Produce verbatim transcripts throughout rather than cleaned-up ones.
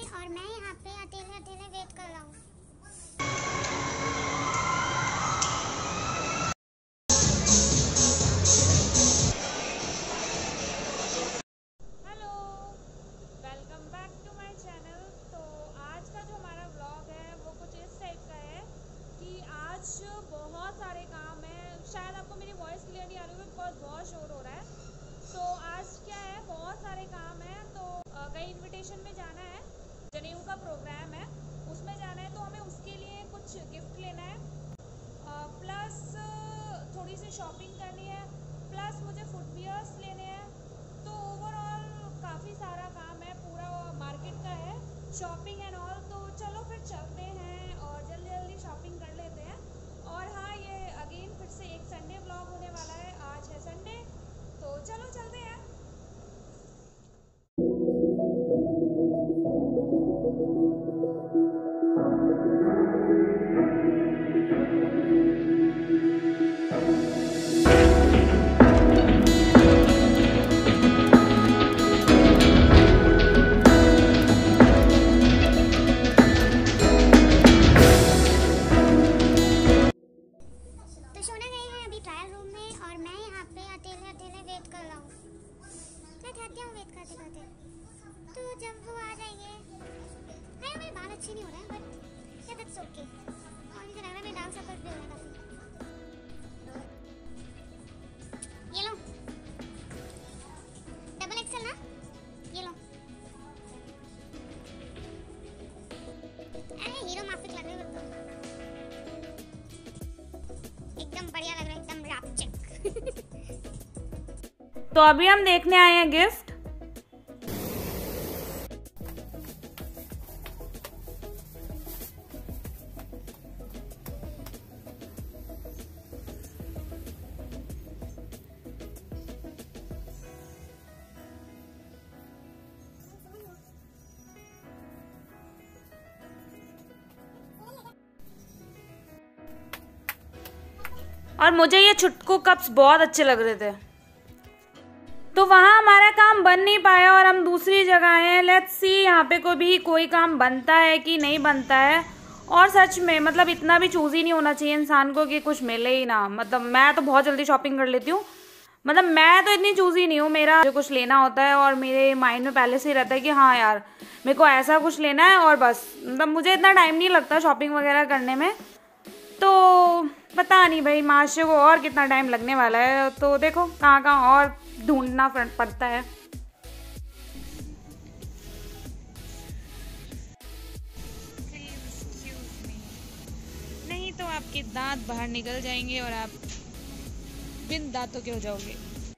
और मैं यहाँ पे अकेले अकेले वेट कर रहा हूँ। Hello, welcome back to my channel. तो आज का जो हमारा व्लॉग है वो कुछ इस टाइप का है कि आज बहुत सारे काम हैं। शायद आपको मेरी वॉइस क्लियर नहीं आ रही है बिकॉज बहुत शोर हो रहा है। तो आज क्या है, बहुत सारे काम हैं। तो कहीं इनविटेशन में जाना है, जनेऊ का प्रोग्राम है, उसमें जाना है। तो हमें उसके लिए कुछ गिफ्ट लेना है, प्लस थोड़ी सी शॉपिंग करनी है, प्लस मुझे फुटवियर्स लेने हैं। तो ओवरऑल काफ़ी सारा काम है, पूरा मार्केट का है, शॉपिंग एंड ऑल। तो चलो फिर चलते हैं और जल्दी जल्दी शॉपिंग कर लेते हैं। और हाँ, ये अगेन फिर से एक संडे व्लॉग होने वाला है। आज है संडे, तो चलो चलते हैं। वेट करते करते तो जब वो आ जाएंगे, नहीं मेरे बाल अच्छे नहीं हो रहे हैं बट या दैट्स ओके। और मुझे लग रहा है मेरे डार्क सर्कल्स भी हो रहे हैं काफी। ये लो डबल एक्सेल ना, ये लो। अरे हीरो माफिक लग रहे हो तुम, एकदम बढ़िया लग रहा है, एकदम रापचक। तो अभी हम देखने आए हैं गिफ्ट। और मुझे ये छुटकू कप्स बहुत अच्छे लग रहे थे, तो वहाँ हमारा काम बन नहीं पाया और हम दूसरी जगह हैं। लेट्स सी यहाँ पे कोई भी कोई काम बनता है कि नहीं बनता है। और सच में मतलब इतना भी चूज़ी नहीं होना चाहिए इंसान को कि कुछ मिले ही ना। मतलब मैं तो बहुत जल्दी शॉपिंग कर लेती हूँ, मतलब मैं तो इतनी चूज़ी नहीं हूँ। मेरा जो कुछ लेना होता है और मेरे माइंड में पहले से ही रहता है कि हाँ यार मेरे को ऐसा कुछ लेना है और बस। मतलब मुझे इतना टाइम नहीं लगता शॉपिंग वगैरह करने में। तो पता नहीं भाई माशे को और कितना टाइम लगने वाला है। तो देखो कहाँ कहाँ और ढूंढना पड़ता है। नहीं तो आपके दांत बाहर निकल जाएंगे और आप बिन दांतों के हो जाओगे।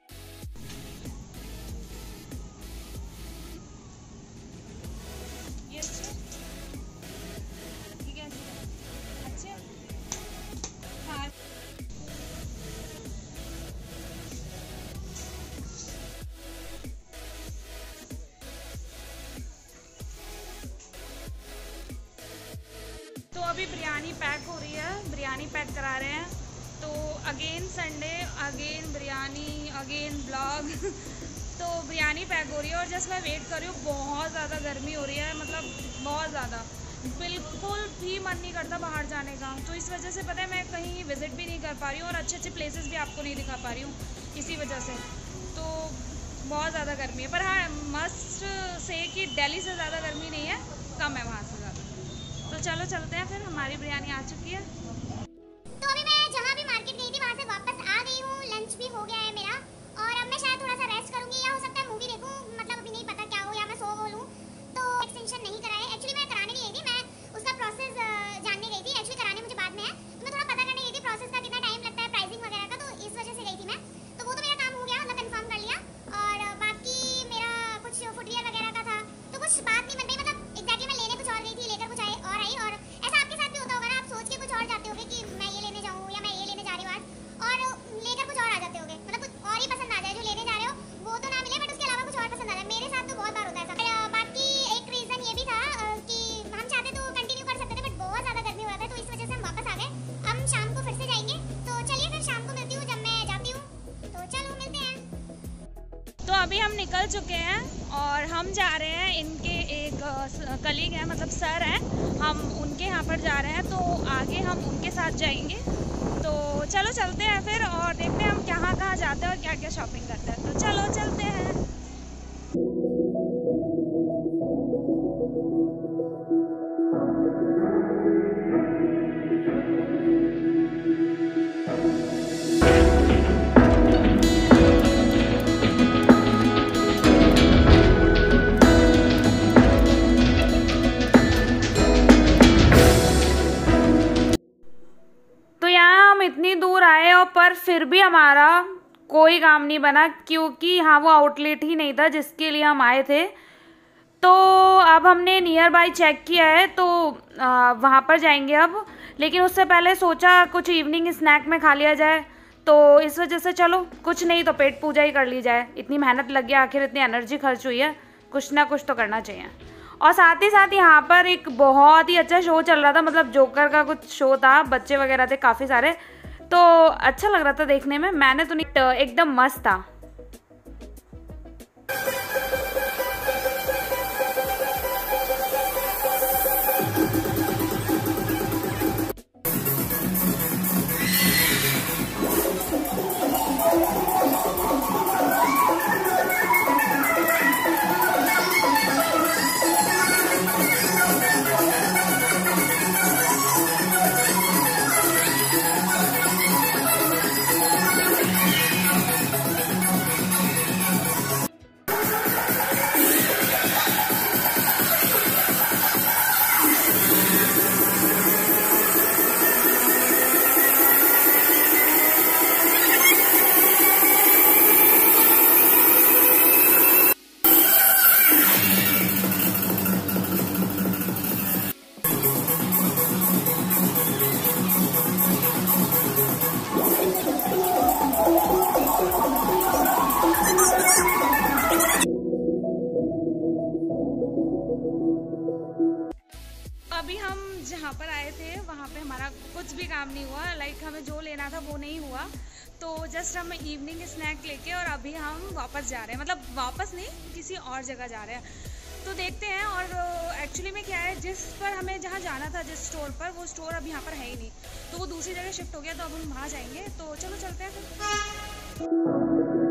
तो अभी बिरयानी पैक हो रही है, बिरयानी पैक करा रहे हैं। तो again Sunday, again biryani, again blog. तो बिरयानी पैक हो रही है और जस्ट मैं वेट कर रही हूँ। बहुत ज़्यादा गर्मी हो रही है, मतलब बहुत ज़्यादा, बिल्कुल भी मन नहीं करता बाहर जाने का। तो इस वजह से पता है मैं कहीं विज़िट भी नहीं कर पा रही हूँ और अच्छे अच्छे प्लेसेस भी आपको नहीं दिखा पा रही हूँ इसी वजह से। तो बहुत ज़्यादा गर्मी है, पर हाँ मस्ट से कि दिल्ली से ज़्यादा गर्मी नहीं है, कम है वहाँ से ज़्यादा। तो चलो चलते हैं फिर, हमारी बिरयानी आ चुकी है। तो अभी मैं जहाँ भी मार्केट गई थी वहाँ से वापस आ गई हूँ, लंच भी हो गया है मेरा और अब मैं शायद थोड़ा सा रेस्ट करूँगी या हो सकता है मूवी देखूँ। मतलब अभी नहीं पता क्या हो, या मैं सो बोलूँ। तो एक्सटेंशन नहीं कराया, एक्चुअली मैं कराने नहीं गई थी, मैं उसका प्रोसेस जानने गई थी। एक्चुअली कराने मुझे बाद में है, तो मैं थोड़ा पता करने गई थी प्रोसेस का, कितना टाइम लगता है, प्राइसिंग वगैरह का। तो इस वजह से गई थी मैं। तो वो तो मेरा काम हो गया, मतलब कन्फर्म कर लिया। और बाकी मेरा कुछ फुटवियर वगैरह का था, तो कुछ बात नहीं बन रही। मतलब एग्जैक्टली मैं लेने कुछ और गई थी, लेकर कुछ आए और आई। और ऐसा आपके साथ भी होता होगा ना, आप सोच के कुछ और जाते होगे कि मैं ये लेने जाऊँ या मैं ये लेने जा रही हूँ आज, और लेकर कुछ और आ जाते होगे। मतलब कुछ और ही पसंद आ जाए, जो लेने जा रहे हो वो तो ना मिले बट उसके अलावा कुछ और पसंद आ जाए। मेरे साथ तो बहुत बार होता है ऐसा। बाकी एक रीज़न ये भी था कि हम चाहते तो कंटिन्यू कर सकते थे बट बहुत ज़्यादा गर्मी हो रहा था, तो इस वजह से हम वापस आ गए। हम शाम को फिर से जाएंगे, तो चलिए फिर शाम को मिलती हूँ जब मैं जाती हूँ। तो चलो मिलते हैं। तो अभी हम निकल चुके हैं और हम जा रहे हैं इनके एक कलीग हैं, मतलब सर हैं, हम उनके यहाँ पर जा रहे हैं, तो आगे हम उनके साथ जाएंगे। तो चलो चलते हैं फिर और देखते हैं हम कहाँ कहाँ जाते हैं और क्या क्या शॉपिंग करते हैं। तो चलो चलते हैं। इतनी दूर आए और पर फिर भी हमारा कोई काम नहीं बना, क्योंकि हाँ वो आउटलेट ही नहीं था जिसके लिए हम आए थे। तो अब हमने नियर बाय चेक किया है, तो आ, वहाँ पर जाएंगे अब। लेकिन उससे पहले सोचा कुछ इवनिंग स्नैक में खा लिया जाए, तो इस वजह से चलो कुछ नहीं तो पेट पूजा ही कर ली जाए। इतनी मेहनत लग गई, आखिर इतनी एनर्जी खर्च हुई है, कुछ ना कुछ तो करना चाहिए। और साथ ही साथ यहाँ पर एक बहुत ही अच्छा शो चल रहा था, मतलब जोकर का कुछ शो था, बच्चे वगैरह थे काफ़ी सारे, तो अच्छा लग रहा था देखने में। मैंने तो नहीं, एकदम मस्त था। अभी हम जहाँ पर आए थे वहाँ पे हमारा कुछ भी काम नहीं हुआ, लाइक हमें जो लेना था वो नहीं हुआ। तो जस्ट हम इवनिंग स्नैक लेके और अभी हम वापस जा रहे हैं, मतलब वापस नहीं, किसी और जगह जा रहे हैं। तो देखते हैं। और एक्चुअली में क्या है, जिस पर हमें जहाँ जाना था, जिस स्टोर पर, वो स्टोर अब यहाँ पर है ही नहीं, तो वो दूसरी जगह शिफ्ट हो गया, तो अब हम वहाँ जाएंगे। तो चलो चलते हैं फिर।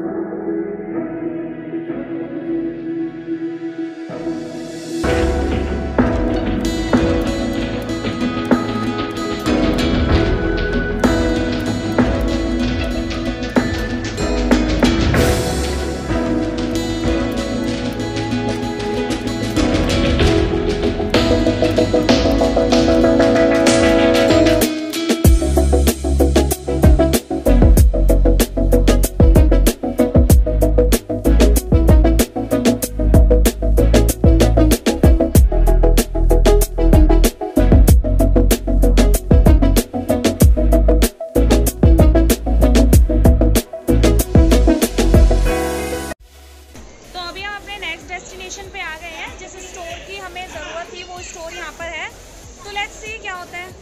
डेस्टिनेशन पे आ गए हैं। जिस स्टोर की हमें ज़रूरत थी वो स्टोर यहाँ पर है, तो लेट्स सी क्या होता है।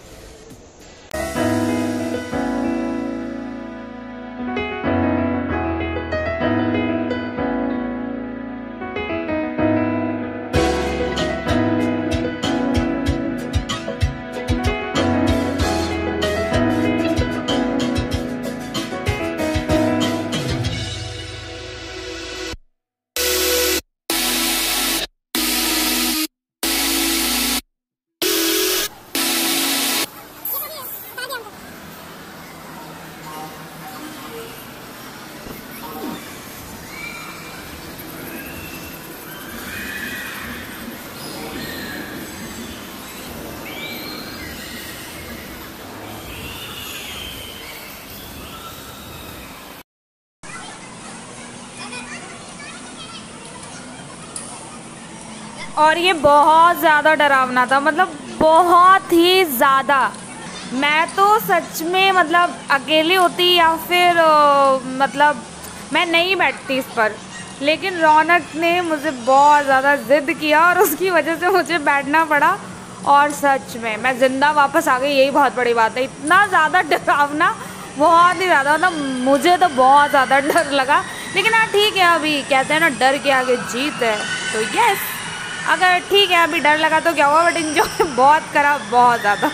और ये बहुत ज़्यादा डरावना था, मतलब बहुत ही ज़्यादा। मैं तो सच में मतलब अकेली होती या फिर आ, मतलब मैं नहीं बैठती इस पर, लेकिन रौनक ने मुझे बहुत ज़्यादा ज़िद किया और उसकी वजह से मुझे बैठना पड़ा। और सच में मैं ज़िंदा वापस आ गई, यही बहुत बड़ी बात है। इतना ज़्यादा डरावना, बहुत ही ज़्यादा, मतलब मुझे तो बहुत ज़्यादा डर लगा। लेकिन हाँ ठीक है, अभी कहते हैं ना डर के आगे जीत है, तो यस अगर ठीक है अभी डर लगा तो क्या हुआ, बट एंजॉय बहुत करा, बहुत ज़्यादा।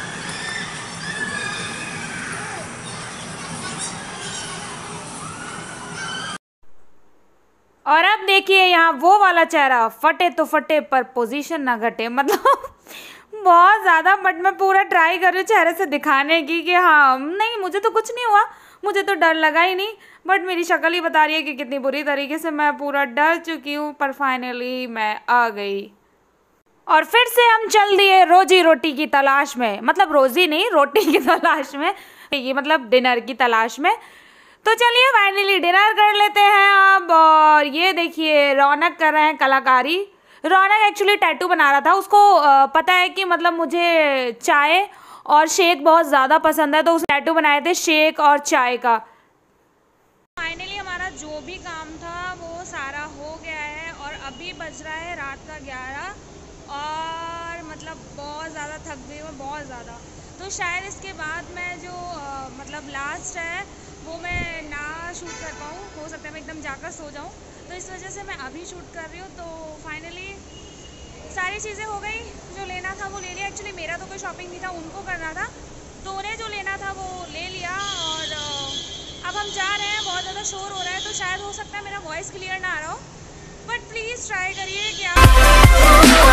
और अब देखिए यहाँ वो वाला चेहरा, फटे तो फटे पर पोजीशन ना घटे, मतलब बहुत ज़्यादा। बट मैं पूरा ट्राई कर रही हूँ चेहरे से दिखाने की कि हाँ नहीं मुझे तो कुछ नहीं हुआ, मुझे तो डर लगा ही नहीं। बट मेरी शक्ल ही बता रही है कि कितनी बुरी तरीके से मैं पूरा डर चुकी हूँ। पर फाइनली मैं आ गई और फिर से हम चल दिए रोजी रोटी की तलाश में, मतलब रोजी नहीं रोटी की तलाश में, ये मतलब डिनर की तलाश में। तो चलिए फाइनली डिनर कर लेते हैं अब। और ये देखिए रौनक कर रहे हैं कलाकारी। रौनक एक्चुअली टैटू बना रहा था, उसको पता है कि मतलब मुझे चाय और शेक बहुत ज़्यादा पसंद है, तो उसने टैटू बनाए थे शेक और चाय का। फाइनली हमारा जो भी काम था वो सारा हो गया है और अभी बज रहा है रात का ग्यारह और मतलब बहुत ज़्यादा थक गई हूँ, बहुत ज़्यादा। तो शायद इसके बाद मैं जो आ, मतलब लास्ट है वो मैं ना शूट कर पाऊँ, हो सकता है मैं एकदम जाकर सो जाऊँ, तो इस वजह से मैं अभी शूट कर रही हूँ। तो फाइनली सारी चीज़ें हो गई, जो लेना था वो ले लिया। एक्चुअली मेरा तो कोई शॉपिंग नहीं था, उनको करना था, तो उन्हें जो लेना था वो ले लिया। और अब हम जा रहे हैं, बहुत ज़्यादा शोर हो रहा है तो शायद हो सकता है मेरा वॉइस क्लियर ना आ रहा हो, बट प्लीज़ ट्राई करिए कि आप